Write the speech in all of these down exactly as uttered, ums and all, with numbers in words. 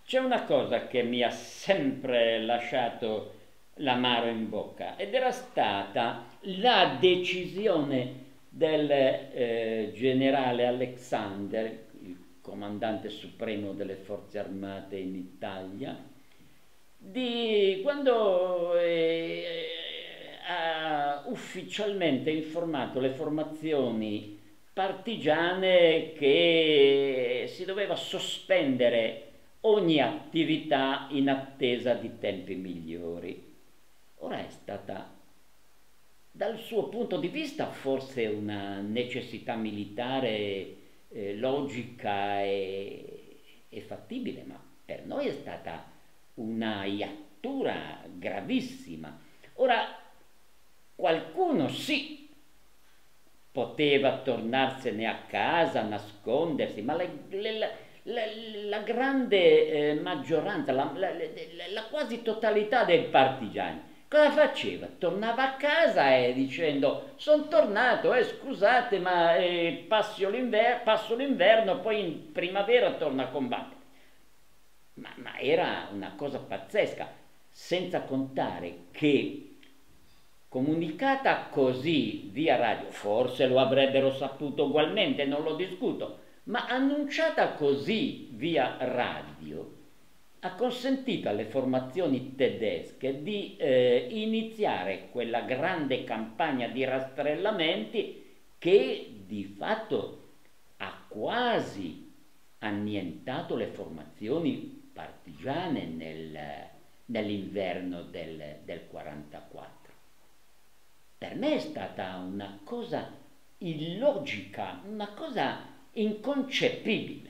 C'è una cosa che mi ha sempre lasciato l'amaro in bocca ed era stata la decisione del eh, generale Alexander, il comandante supremo delle forze armate in Italia, di quando eh, ha ufficialmente informato le formazioni partigiane che si doveva sospendere ogni attività in attesa di tempi migliori. Ora è stata, dal suo punto di vista, forse una necessità militare eh, logica e, e fattibile, ma per noi è stata una iattura gravissima. Ora, qualcuno sì poteva tornarsene a casa, nascondersi, ma le, le, la, la, la grande eh, maggioranza, la, la, la quasi totalità dei partigiani, cosa faceva? Tornava a casa e dicendo sono tornato, eh, scusate ma eh, passo l'inverno, passo l'inverno, poi in primavera torno a combattere. Ma, ma era una cosa pazzesca, senza contare che comunicata così via radio, forse lo avrebbero saputo ugualmente, non lo discuto, ma annunciata così via radio ha consentito alle formazioni tedesche di eh, iniziare quella grande campagna di rastrellamenti che di fatto ha quasi annientato le formazioni partigiane nel, nell'inverno del, del quarantaquattro. Per me è stata una cosa illogica, una cosa inconcepibile.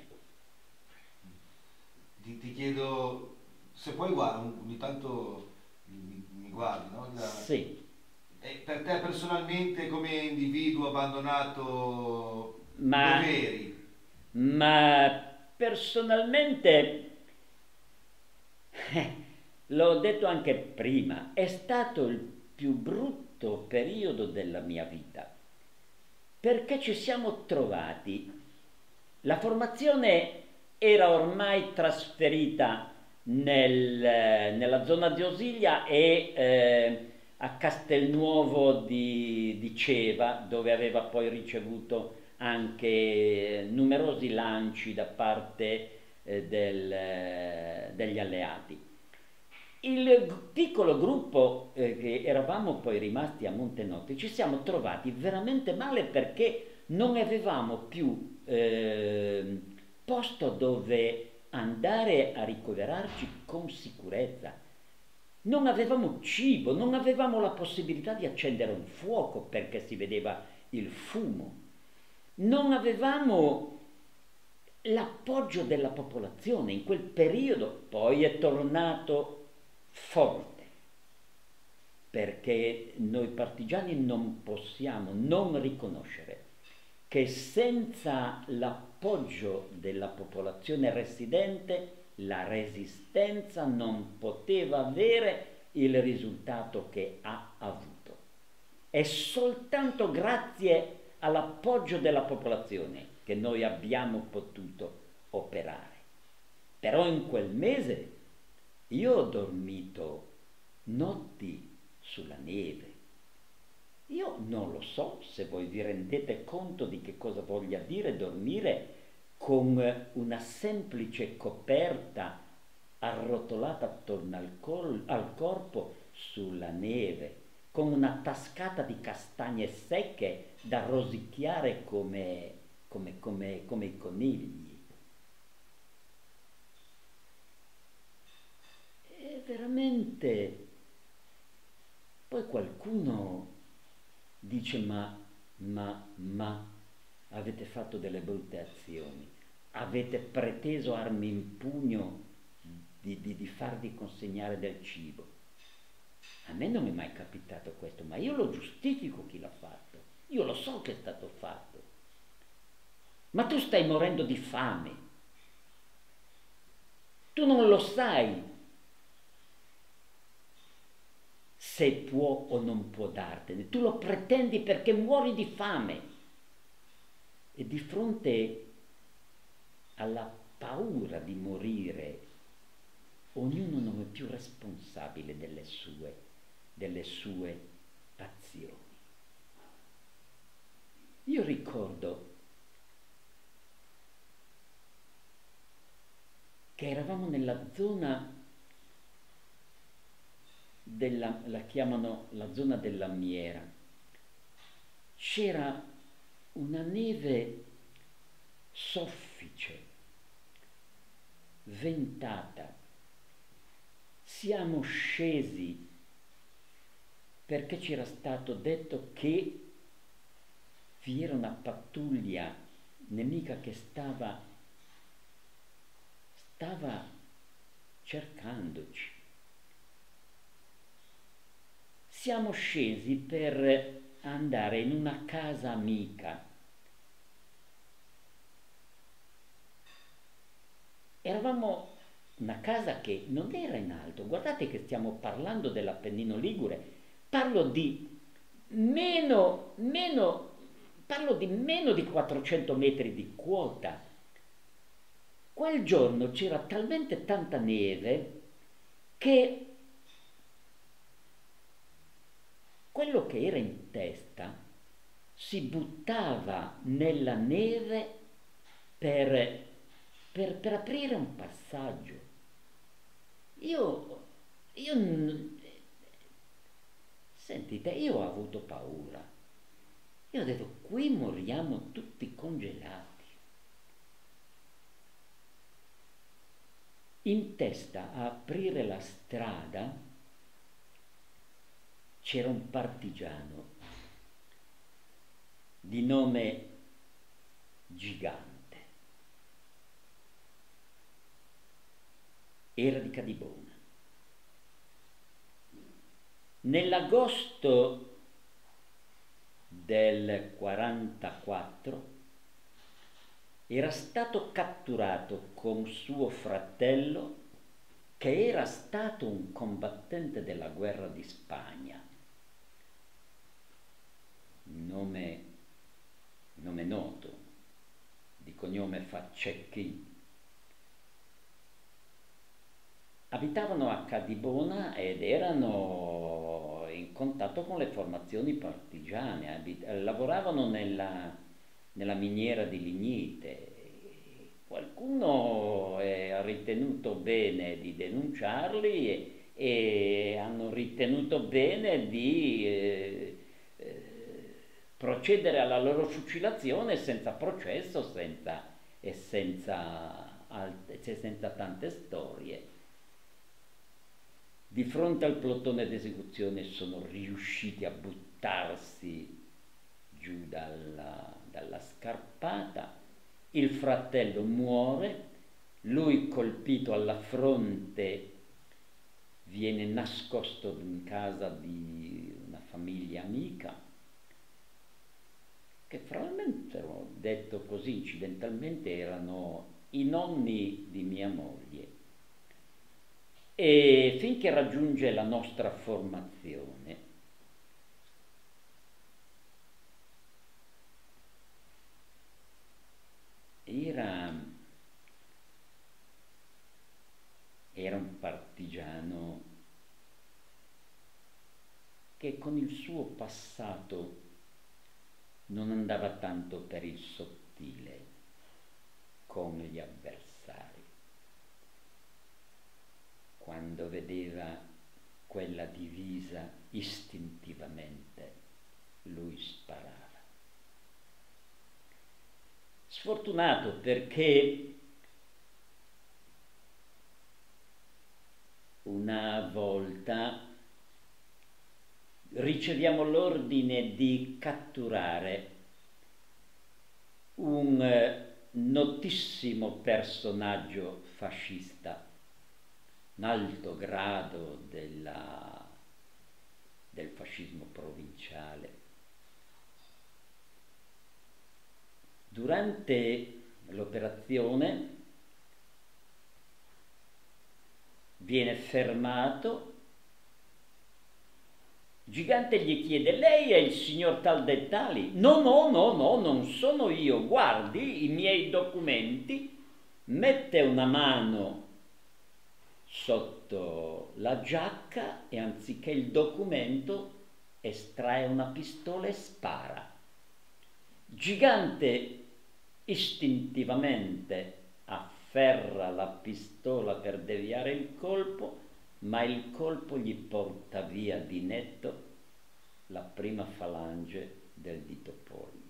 Ti, ti chiedo, se puoi guarda, ogni tanto mi, mi guardi, no? La, Sì. e per te personalmente come individuo abbandonato Ma, dove eri? ma personalmente, eh, l'ho detto anche prima, è stato il più brutto periodo della mia vita, perché ci siamo trovati, la formazione era ormai trasferita nel, nella zona di Osiglia e eh, a Castelnuovo di, di Ceva, dove aveva poi ricevuto anche numerosi lanci da parte eh, del, eh, degli alleati. Il piccolo gruppo eh, che eravamo poi rimasti a Montenotte ci siamo trovati veramente male perché non avevamo più eh, posto dove andare a ricoverarci con sicurezza. Non avevamo cibo, non avevamo la possibilità di accendere un fuoco perché si vedeva il fumo. Non avevamo l'appoggio della popolazione in quel periodo, poi è tornato forte, perché noi partigiani non possiamo non riconoscere che senza l'appoggio della popolazione residente la resistenza non poteva avere il risultato che ha avuto. È soltanto grazie all'appoggio della popolazione che noi abbiamo potuto operare. Però in quel mese io ho dormito notti sulla neve. Io non lo so se voi vi rendete conto di che cosa voglia dire dormire con una semplice coperta arrotolata attorno al, col- al corpo sulla neve, con una tascata di castagne secche da rosicchiare come, come, come, come i conigli. E veramente, poi qualcuno dice ma, ma, ma, avete fatto delle brutte azioni, avete preteso armi in pugno di, di, di farvi consegnare del cibo. A me non è mai capitato questo, ma io lo giustifico chi l'ha fatto, io lo so che è stato fatto. Ma tu stai morendo di fame, tu non lo sai se può o non può dartene, tu lo pretendi perché muori di fame. E di fronte alla paura di morire ognuno non è più responsabile delle sue, delle sue azioni. Io ricordo che eravamo nella zona della, la chiamano la zona della Miera. C'era una neve soffice, ventata. Siamo scesi perché c'era stato detto che vi era una pattuglia nemica che stava, stava cercandoci. Siamo scesi per andare in una casa amica. Eravamo una casa che non era in alto, guardate che stiamo parlando dell'Appennino Ligure, parlo di meno, meno, parlo di meno di quattrocento metri di quota. Quel giorno c'era talmente tanta neve che quello che era in testa si buttava nella neve per, per, per aprire un passaggio. Io, io, sentite, io ho avuto paura. Io ho detto, qui moriamo tutti congelati. In testa a aprire la strada c'era un partigiano di nome Gigante. Era di Cadibona. Nell'agosto del quarantaquattro era stato catturato con suo fratello, che era stato un combattente della guerra di Spagna. Nome, nome noto, di cognome Faccecchi. Abitavano a Cadibona ed erano in contatto con le formazioni partigiane, abit- lavoravano nella, nella miniera di lignite. Qualcuno eh, ha ritenuto bene di denunciarli e, e hanno ritenuto bene di eh, eh, procedere alla loro fucilazione senza processo senza, e senza, alte, senza tante storie. Di fronte al plotone d'esecuzione sono riusciti a buttarsi giù dalla, dalla scarpata. Il fratello muore, lui colpito alla fronte viene nascosto in casa di una famiglia amica, che probabilmente, detto così incidentalmente, erano i nonni di mia moglie. E finché raggiunge la nostra formazione, era, era un partigiano che con il suo passato non andava tanto per il sottile con gli avversari. Quando vedeva quella divisa, istintivamente lui sparava. Sfortunato perché una volta riceviamo l'ordine di catturare un notissimo personaggio fascista, un alto grado della, del fascismo provinciale. Durante l'operazione viene fermato. Gigante gli chiede: lei è il signor tal dei tali? No, no, no, no, non sono io, guardi i miei documenti. Mette una mano sotto la giacca e anziché il documento estrae una pistola e spara. Gigante istintivamente afferra la pistola per deviare il colpo, ma il colpo gli porta via di netto la prima falange del dito pollice.